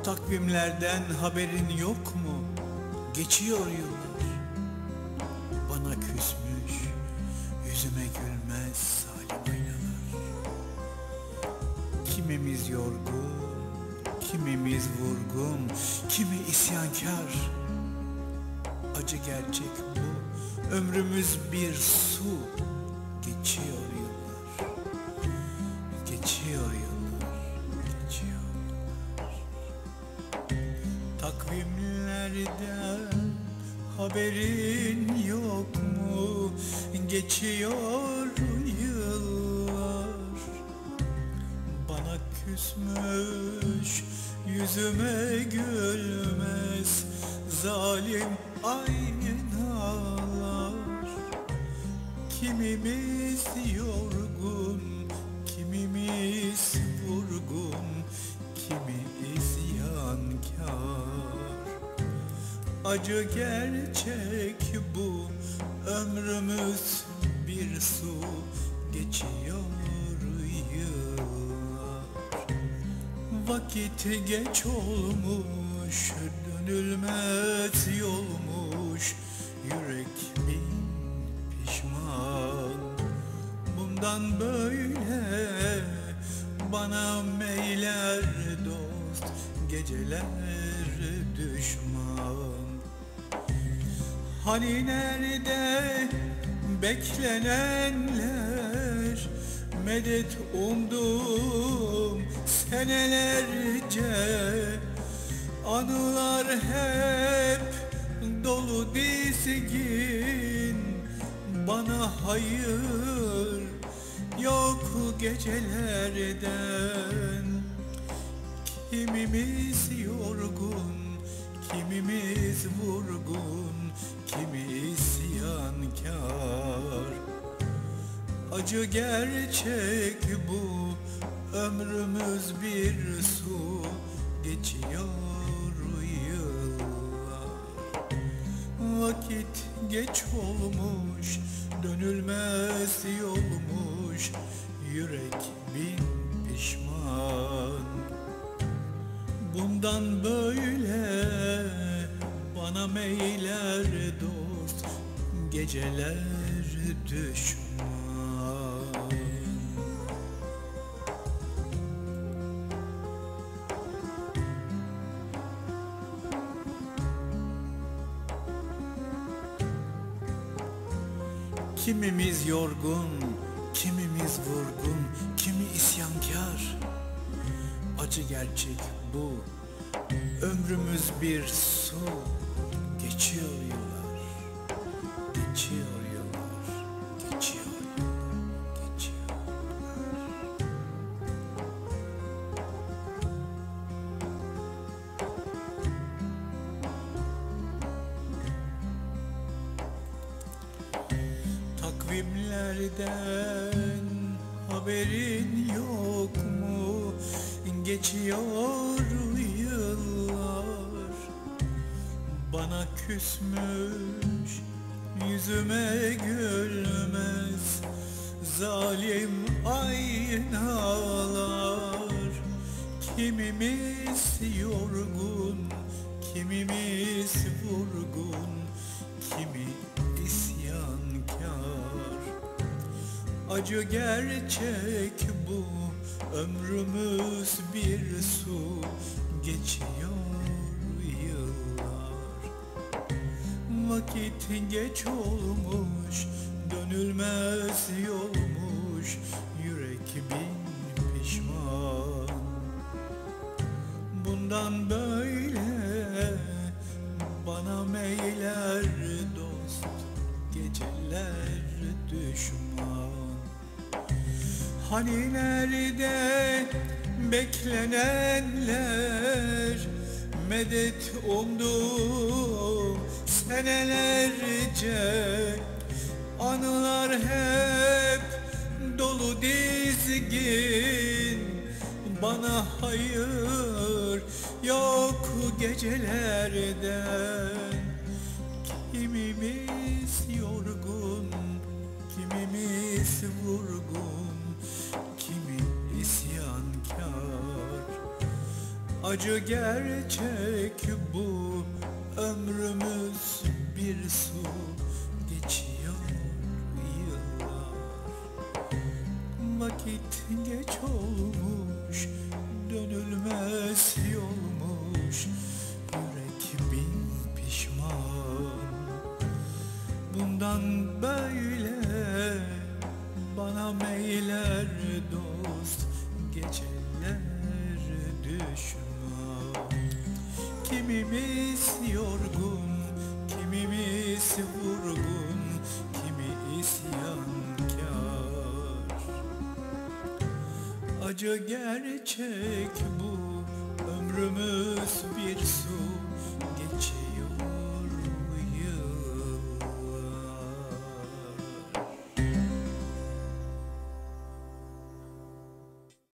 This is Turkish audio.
Takvimlerden haberin yok mu? Geçiyor yıllar. Bana küsmüş, yüzüme gülmez salim aynalar. Kimimiz yorgun, kimimiz vurgun, kimi isyankar. Acı gerçek bu, ömrümüz bir su. Geçiyor yıllar, geçiyor yıllar, geçiyor. Takvimlerden haberin yok mu? Geçiyor yıllar. Bana küsmüş, yüzüme gülmez zalim aynalar. Kimimiz yorgun, kimimiz vurgun, kimi isyankar. Acı gerçek bu, ömrümüz bir su. Geçiyor yıllar. Vakit geç olmuş, dönülmez yolmuş. Yürek bin pişman. Bundan böyle bana meyler dost, geceler düşman. Hani nerede beklenenler, medet umdum senelerce. Anılar hep dolu dizgin, bana hayır yok gecelerden. Kimimiz yorgun, kimimiz vurgun, kimi isyankar. Acı gerçek bu, ömrümüz bir su. Geçiyor yıllar. Vakit geç olmuş, dönülmez yolmuş. Yürek bin pişman. Bundan böyle bana meyler dost, geceler düşman. Kimimiz yorgun, kimimiz vurgun, kimi isyankar. Acı gerçek bu, ömrümüz bir su. Geçiyor yıllar, geçiyor yıllar, geçiyor yıllar, geçiyor yıllar. Takvimlerden haberin yok mu? Geçiyor yıllar. Bana küsmüş, yüzüme gülmez zalim aynalar. Kimimiz yorgun, kimimiz vurgun, kimi isyankar. Acı gerçek bu, ömrümüz bir su. Geçiyor yıllar. Vakit geç olmuş, dönülmez yolmuş. Yürek bin pişman. Bundan böyle bana meyler dost, geceler düşman. Hani nerede beklenenler, medet umdum senelerce. Anılar hep dolu dizgin, bana hayır yok gecelerden. Kimimiz yorgun, kimimiz vurgun, kimi isyankar. Acı gerçek bu, ömrümüz bir su, geçiyor yıllar. Vakit geç olmuş, dönülmez yolmuş, yürek bin pişman. Bundan böyle bana meyler dost, geceler düşman. Kimimiz yorgun, kimimiz vurgun, kimi isyankar. Acı gerçek bu, ömrümüz bir su,